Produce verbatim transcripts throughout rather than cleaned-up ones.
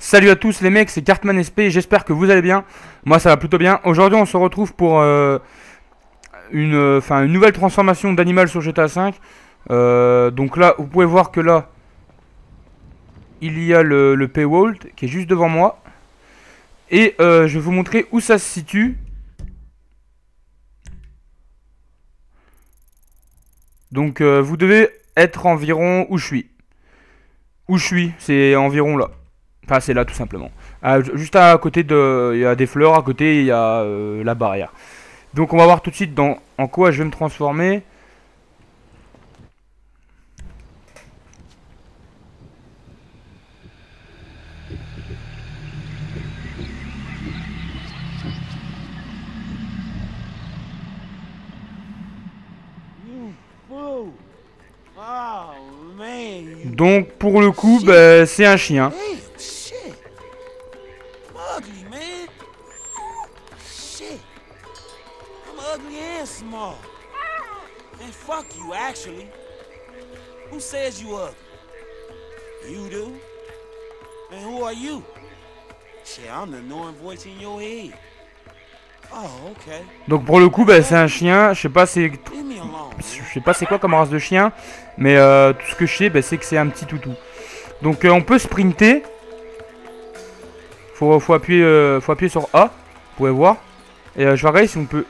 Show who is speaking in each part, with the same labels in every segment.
Speaker 1: Salut à tous les mecs, c'est Cartman S P, j'espère que vous allez bien. Moi ça va plutôt bien. Aujourd'hui on se retrouve pour euh, une, euh, une nouvelle transformation d'animal sur G T A cinq. euh, Donc là vous pouvez voir que là il y a le, le paywall qui est juste devant moi. Et euh, je vais vous montrer où ça se situe. Donc euh, vous devez être environ où je suis. Où je suis, c'est environ là. Enfin c'est là tout simplement. Ah, juste à côté de... Il y a des fleurs, à côté il y a euh, la barrière. Donc on va voir tout de suite dans en quoi je vais me transformer. Donc pour le coup, bah, c'est un chien.
Speaker 2: Small. And fuck you, actually. Who says you ugly? You do? And who are you? Shit, I'm the annoying voice in your head. Oh, okay.
Speaker 1: Donc pour le coup, bah, c'est un chien. Je sais pas c'est, je sais pas c'est quoi comme race de chien, mais euh, tout ce que je sais, bah, c'est que c'est un petit toutou. Donc euh, on peut sprinter. Faut, faut appuyer, euh, faut appuyer sur A. Vous pouvez voir. Et euh, je vais regarder si on peut.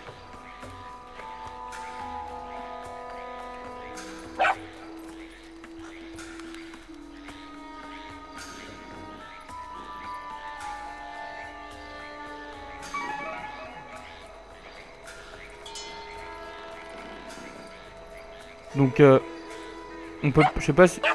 Speaker 1: Donc euh, on peut, je sais pas si...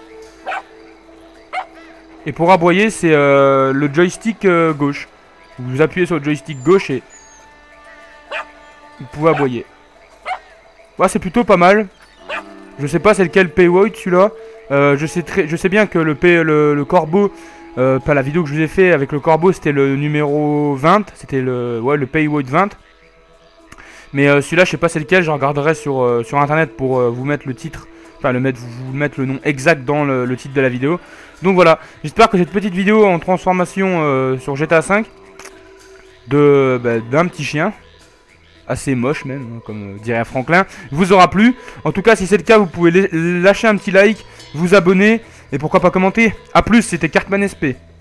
Speaker 1: Et pour aboyer c'est euh, le joystick euh, gauche. Vous appuyez sur le joystick gauche et vous pouvez aboyer. Ouais, c'est plutôt pas mal. Je sais pas c'est lequel paywall celui-là. Euh, je sais très, je sais bien que le, pay, le, le corbeau, euh, pas la vidéo que je vous ai fait avec le corbeau, c'était le numéro vingt. C'était le, ouais, le paywall vingt. Mais euh, celui-là, je sais pas c'est lequel, je regarderai sur, euh, sur internet pour euh, vous mettre le titre, enfin le mettre, vous, vous mettre le nom exact dans le, le titre de la vidéo. Donc voilà, j'espère que cette petite vidéo en transformation euh, sur G T A cinq de bah, d'un petit chien, assez moche même, hein, comme euh, dirait Franklin, vous aura plu. En tout cas, si c'est le cas, vous pouvez lâcher un petit like, vous abonner et pourquoi pas commenter. A plus, c'était Cartman S P.